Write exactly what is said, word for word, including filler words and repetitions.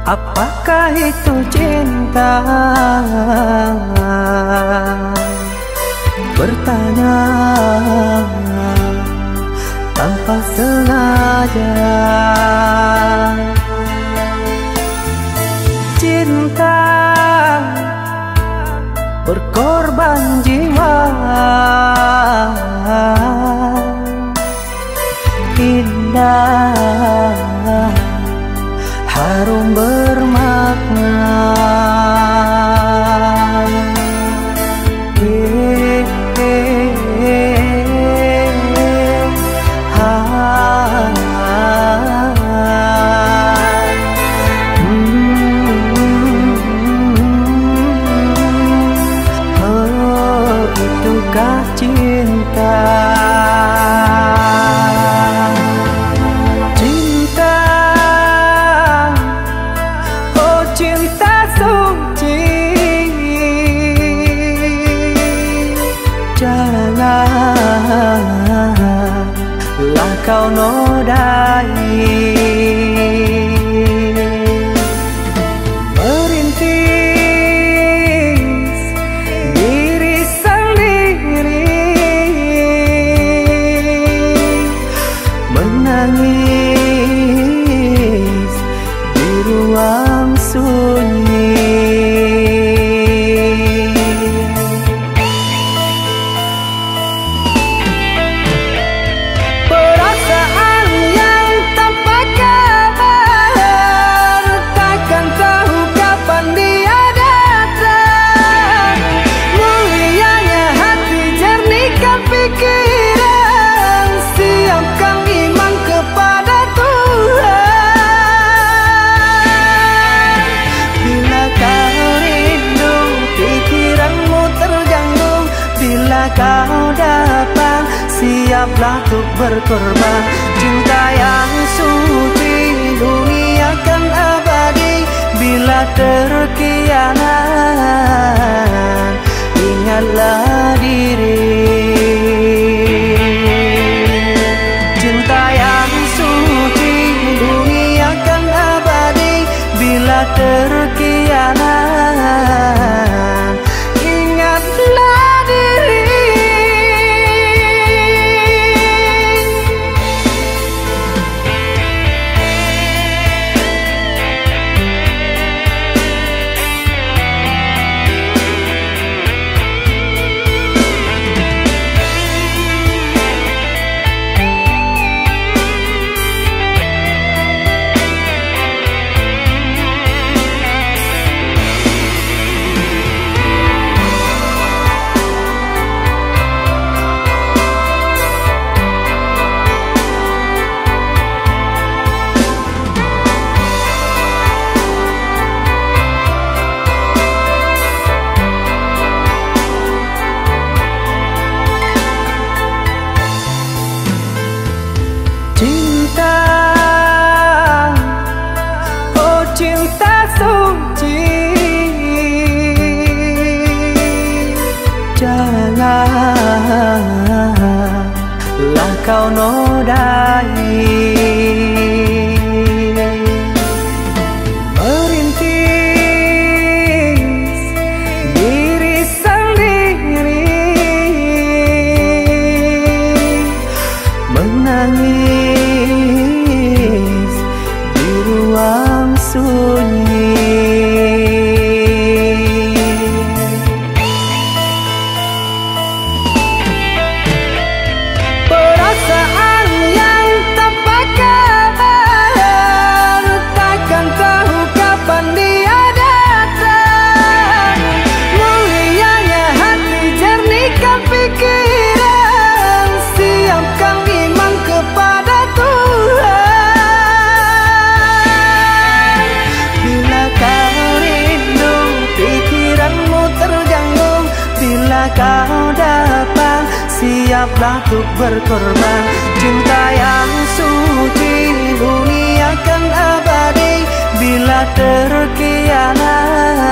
Apakah itu cinta? Bertanya tanpa sengaja. Cinta berkorban jiwa, indah harum bermakna. Eh, eh, eh, ah, hmm, oh, itukah cinta? Janganlah kau nodai, merintis diri sendiri, menangis di ruang sunyi. Kau datang, siaplah untuk berkorban. Cinta yang suci, dunia kan abadi. Bila terkianat, ingatlah diri. Cinta yang suci, dunia kan abadi. Bila terkianat, ingatlah diri. Cinta, oh cinta suci, janganlah kau nodai, merintis diri sendiri, menangis di ruang sunyi. Perasaan yang tanpa kabar, takkan tahu kapan dia datang. Mulianya hati, jernihkan pikiran, siapkan iman kepada Tuhan. Bila kau rindu, pikiranmu terganggu. Bila kau datang, siaplah untuk berkorban. Cinta yang suci, dunia kan abadi. Bila terkianat,